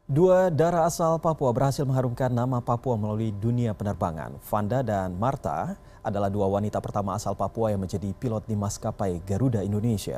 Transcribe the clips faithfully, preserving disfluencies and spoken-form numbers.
Dua darah asal Papua berhasil mengharumkan nama Papua melalui dunia penerbangan. Vanda dan Marta adalah dua wanita pertama asal Papua yang menjadi pilot di maskapai Garuda Indonesia.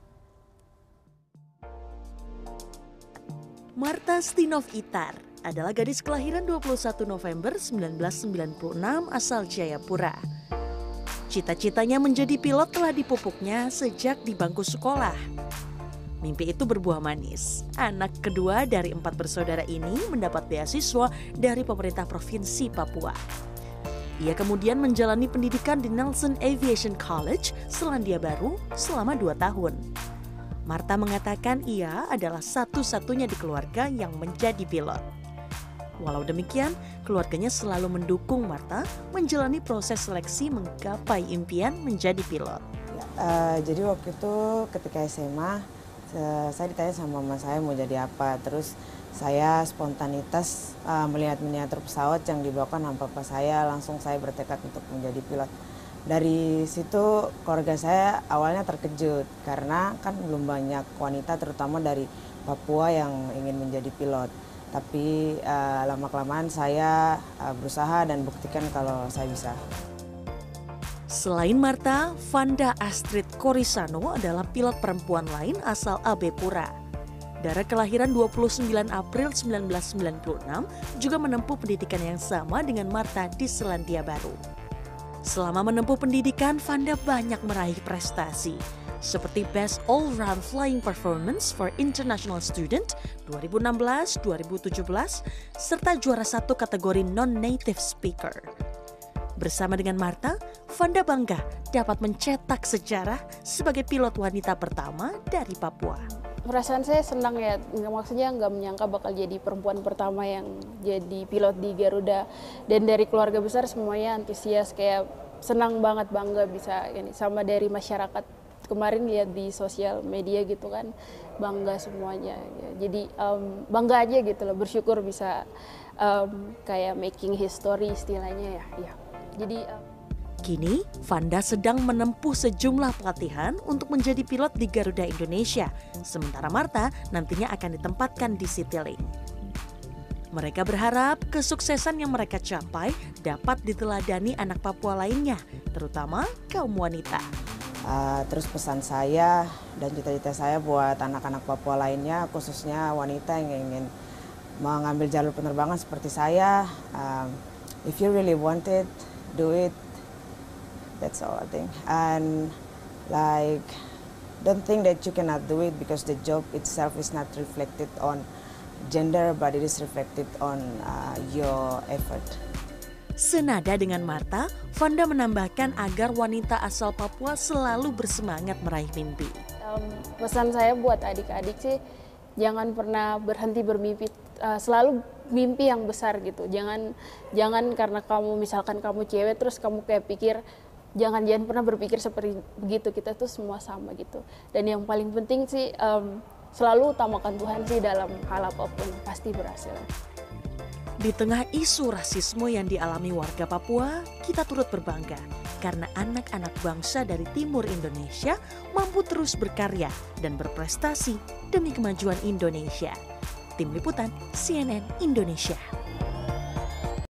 Marta Stinov Itar adalah gadis kelahiran dua puluh satu November seribu sembilan ratus sembilan puluh enam asal Jayapura. Cita-citanya menjadi pilot telah dipupuknya sejak di bangku sekolah. Mimpi itu berbuah manis. Anak kedua dari empat bersaudara ini mendapat beasiswa dari pemerintah Provinsi Papua. Ia kemudian menjalani pendidikan di Nelson Aviation College, Selandia Baru selama dua tahun. Marta mengatakan ia adalah satu-satunya di keluarga yang menjadi pilot. Walau demikian, keluarganya selalu mendukung Marta menjalani proses seleksi menggapai impian menjadi pilot. Uh, jadi waktu itu ketika S M A, saya ditanya sama mama saya mau jadi apa. Terus saya spontanitas uh, melihat miniatur pesawat yang dibawakan sama papa saya, langsung saya bertekad untuk menjadi pilot. Dari situ keluarga saya awalnya terkejut karena kan belum banyak wanita terutama dari Papua yang ingin menjadi pilot. Tapi uh, lama-kelamaan saya uh, berusaha dan buktikan kalau saya bisa. Selain Marta, Vanda Astrid Korisano adalah pilot perempuan lain asal Abe Pura. Darah kelahiran dua puluh sembilan April seribu sembilan ratus sembilan puluh enam juga menempuh pendidikan yang sama dengan Marta di Selandia Baru. Selama menempuh pendidikan, Vanda banyak meraih prestasi, seperti Best All-Round Flying Performance for International Student dua ribu enam belas dua ribu tujuh belas, serta juara satu kategori Non-Native Speaker. Bersama dengan Marta, Vanda bangga dapat mencetak sejarah sebagai pilot wanita pertama dari Papua. Perasaan saya senang ya, maksudnya nggak menyangka bakal jadi perempuan pertama yang jadi pilot di Garuda. Dan dari keluarga besar semuanya antusias, kayak senang banget, bangga bisa ini sama dari masyarakat. Kemarin lihat di sosial media gitu kan, bangga semuanya. Jadi um, bangga aja gitu loh, bersyukur bisa um, kayak making history istilahnya ya. ya. Jadi um, Kini, Vanda sedang menempuh sejumlah pelatihan untuk menjadi pilot di Garuda Indonesia, sementara Marta nantinya akan ditempatkan di Citylink. Mereka berharap kesuksesan yang mereka capai dapat diteladani anak Papua lainnya, terutama kaum wanita. Uh, terus pesan saya dan cita-cita saya buat anak-anak Papua lainnya, khususnya wanita yang ingin mengambil jalur penerbangan seperti saya, um, if you really want it, do it. That's all I think. And like, don't think that you cannot do it because the job itself is not reflected on gender, but it is reflected on uh, your effort. Senada dengan Marta, Vanda menambahkan agar wanita asal Papua selalu bersemangat meraih mimpi. Um, pesan saya buat adik-adik sih, jangan pernah berhenti bermimpi, uh, selalu mimpi yang besar gitu. Jangan jangan karena kamu misalkan kamu cewek terus kamu kayak pikir jangan jangan pernah berpikir seperti begitu, kita tuh semua sama gitu. Dan yang paling penting sih um, selalu utamakan Tuhan sih dalam hal apapun, pasti berhasil. Di tengah isu rasisme yang dialami warga Papua, kita turut berbangga karena anak-anak bangsa dari timur Indonesia mampu terus berkarya dan berprestasi demi kemajuan Indonesia. Tim Liputan C N N Indonesia.